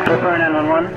Clipper 911.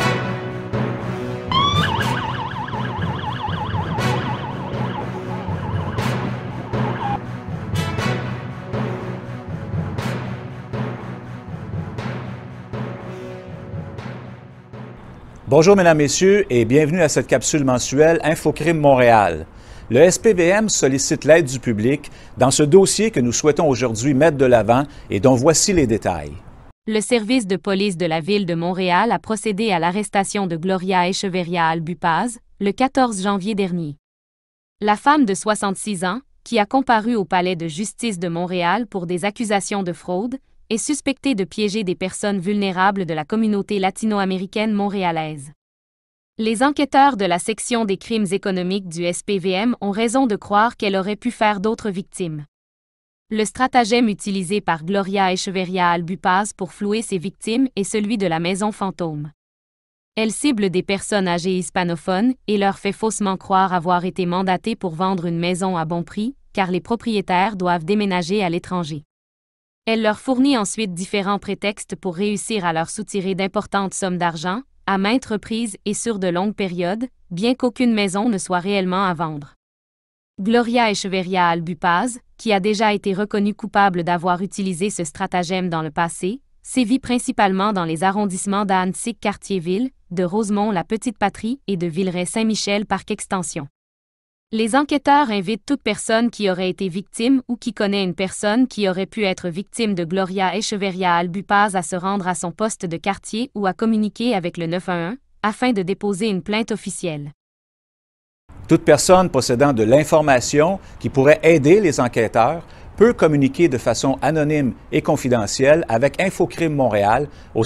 Bonjour mesdames, messieurs et bienvenue à cette capsule mensuelle Infocrime Montréal. Le SPVM sollicite l'aide du public dans ce dossier que nous souhaitons aujourd'hui mettre de l'avant et dont voici les détails. Le service de police de la Ville de Montréal a procédé à l'arrestation de Gloria Echeverria-Albupaz le 14 janvier dernier. La femme de 66 ans, qui a comparu au palais de justice de Montréal pour des accusations de fraude, est suspectée de piéger des personnes vulnérables de la communauté latino-américaine montréalaise. Les enquêteurs de la section des crimes économiques du SPVM ont raison de croire qu'elle aurait pu faire d'autres victimes. Le stratagème utilisé par Gloria Echeverria-Albupaz pour flouer ses victimes est celui de la maison fantôme. Elle cible des personnes âgées hispanophones et leur fait faussement croire avoir été mandatées pour vendre une maison à bon prix, car les propriétaires doivent déménager à l'étranger. Elle leur fournit ensuite différents prétextes pour réussir à leur soutirer d'importantes sommes d'argent, à maintes reprises et sur de longues périodes, bien qu'aucune maison ne soit réellement à vendre. Gloria Echeverria-Albupaz, qui a déjà été reconnue coupable d'avoir utilisé ce stratagème dans le passé, sévit principalement dans les arrondissements d'Annecy-Cartierville, de Rosemont-la-Petite-Patrie et de Villeray-Saint-Michel par extension. Les enquêteurs invitent toute personne qui aurait été victime ou qui connaît une personne qui aurait pu être victime de Gloria Echeverria-Albupaz à se rendre à son poste de quartier ou à communiquer avec le 911 afin de déposer une plainte officielle. Toute personne possédant de l'information qui pourrait aider les enquêteurs peut communiquer de façon anonyme et confidentielle avec Infocrime Montréal au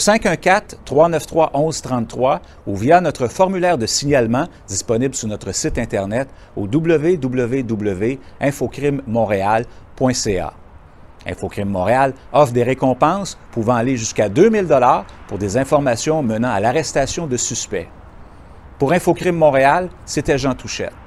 514-393-1133 ou via notre formulaire de signalement disponible sur notre site Internet au www.infocrimemontréal.ca. Infocrime Montréal offre des récompenses pouvant aller jusqu'à 2000 $ pour des informations menant à l'arrestation de suspects. Pour Infocrime Montréal, c'était Jean Touchette.